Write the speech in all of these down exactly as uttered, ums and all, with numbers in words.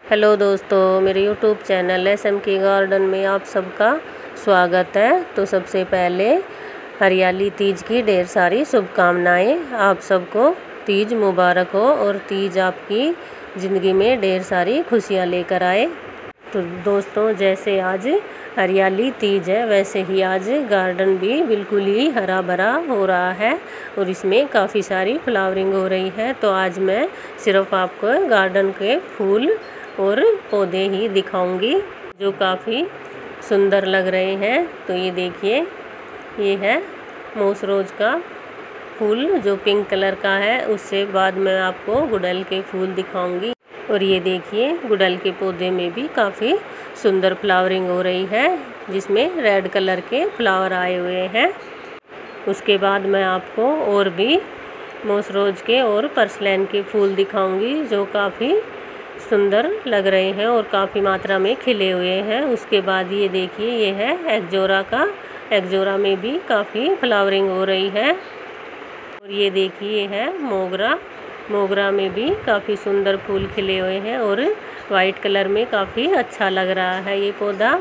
Hello दोस्तों, मेरे YouTube channel S M K garden में आप सबका स्वागत है। तो सबसे पहले हरियाली तीज की ढेर सारी शुभकामनाएं। आप सबको तीज मुबारक हो और तीज आपकी ज़िंदगी में ढेर सारी खुशियां लेकर आए। तो दोस्तों, जैसे आज हरियाली तीज है वैसे ही आज गार्डन भी बिल्कुल ही हरा भरा हो रहा है और इसमें काफ़ी सारी फ्लावरिंग हो रही है। तो आज मैं सिर्फ आपको गार्डन के फूल और पौधे ही दिखाऊंगी जो काफ़ी सुंदर लग रहे हैं। तो ये देखिए, ये है मोस रोज का फूल जो पिंक कलर का है। उससे बाद में आपको गुड़हल के फूल दिखाऊंगी। और ये देखिए, गुड़हल के पौधे में भी काफ़ी सुंदर फ्लावरिंग हो रही है जिसमें रेड कलर के फ्लावर आए हुए हैं। उसके बाद मैं आपको और भी मोस रोज के और पर्सलैन के फूल दिखाऊंगी जो काफ़ी सुंदर लग रहे हैं और काफ़ी मात्रा में खिले हुए हैं। उसके बाद ये देखिए, ये है एक्जोरा का। एक्जोरा में भी काफ़ी फ्लावरिंग हो रही है। और ये देखिए, ये है मोगरा। मोगरा में भी काफ़ी सुंदर फूल खिले हुए हैं और वाइट कलर में काफ़ी अच्छा लग रहा है ये पौधा।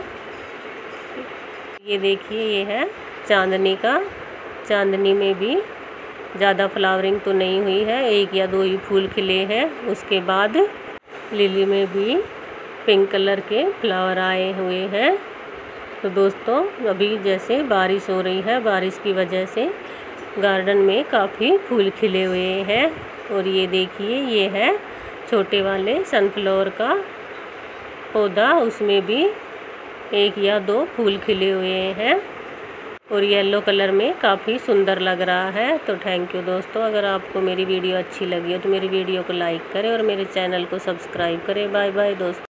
ये देखिए, ये है चांदनी का। चांदनी में भी ज़्यादा फ्लावरिंग तो नहीं हुई है, एक या दो ही फूल खिले हैं। उसके बाद लिली में भी पिंक कलर के फ्लावर आए हुए हैं। तो दोस्तों, अभी जैसे बारिश हो रही है, बारिश की वजह से गार्डन में काफ़ी फूल खिले हुए हैं। और ये देखिए, ये है छोटे वाले सनफ्लावर का पौधा। उसमें भी एक या दो फूल खिले हुए हैं और येलो कलर में काफ़ी सुंदर लग रहा है। तो थैंक यू दोस्तों। अगर आपको मेरी वीडियो अच्छी लगी हो तो मेरी वीडियो को लाइक करें और मेरे चैनल को सब्सक्राइब करें। बाय बाय दोस्तों।